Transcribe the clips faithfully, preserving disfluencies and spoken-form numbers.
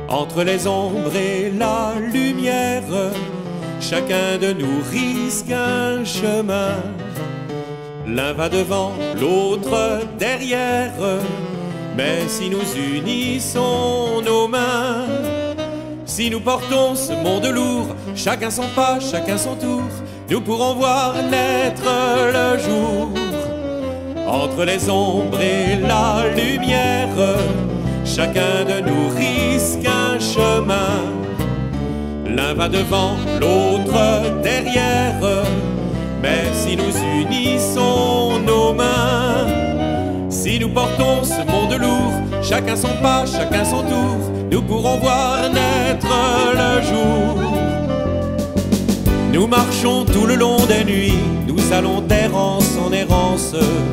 Entre les ombres et la lumière, chacun de nous risque un chemin. L'un va devant, l'autre derrière, mais si nous unissons nos mains, si nous portons ce monde lourd, chacun son pas, chacun son tour, nous pourrons voir naître le jour. Entre les ombres et la lumière, chacun de nous risque un chemin. L'un va devant, l'autre derrière, mais si nous unissons nos mains, si nous portons ce monde lourd, chacun son pas, chacun son tour, nous pourrons voir naître le jour. Nous marchons tout le long des nuits, nous allons d'errance en errance,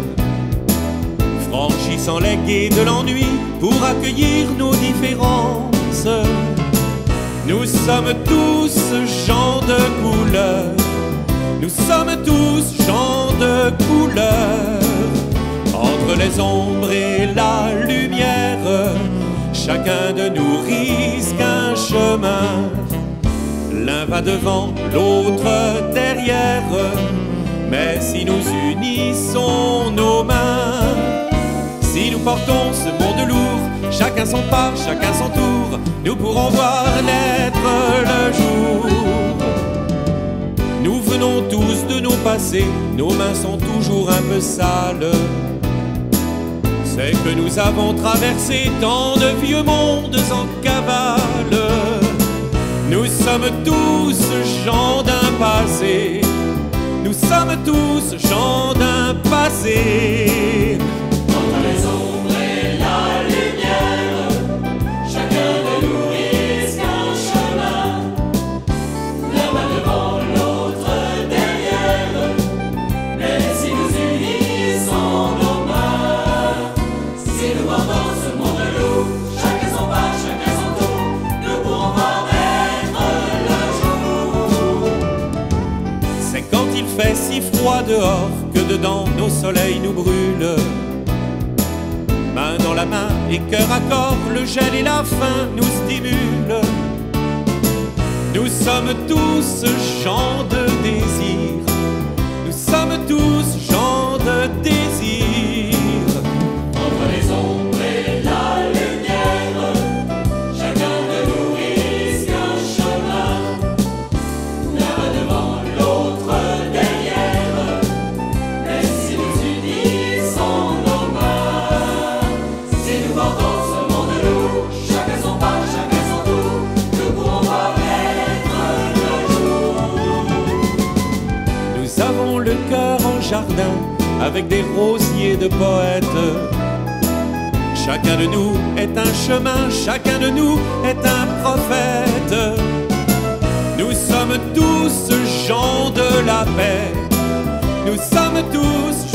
franchissant les quais de l'ennui pour accueillir nos différences. Nous sommes tous gens de couleur, nous sommes tous gens de couleur. Entre les ombres et la lumière, chacun de nous risque un chemin. L'un va devant, l'autre derrière, mais si nous unissons nos mains, si nous portons ce monde lourd, chacun son pas, chacun son tour, nous pourrons voir naître le jour. Nous venons tous de nos passés, nos mains sont toujours un peu sales. C'est que nous avons traversé tant de vieux mondes en cavale. Nous sommes tous gens d'un passé, nous sommes tous gens d'un passé. Entre les ombres et la lumière, chacun de nous risque un chemin. L'un va devant, l'autre derrière, mais si nous unissons nos mains, si nous portons ce monde lourd, chacun son pas, chacun son tour, nous pourrons voir naître le jour. C'est quand il fait si froid dehors que dedans nos soleils nous brûlent. Main dans la main et cœur à corps, le gel et la faim nous stimulent. Nous sommes tous gens de désir, nous sommes tous gens de désir. Entre les ombres et la lumière, chacun de nous risque un chemin. L'un va devant, l'autre derrière, mais si nous unissons nos mains, si nous portons ce monde lourd, chacun son pas, chacun son tour, nous pourrons voir naître le jour. Nous avons le cœur en jardin avec des rosiers de poètes. Chacun de nous est un chemin, chacun de nous est un prophète. Nous sommes tous gens de la paix, nous sommes tous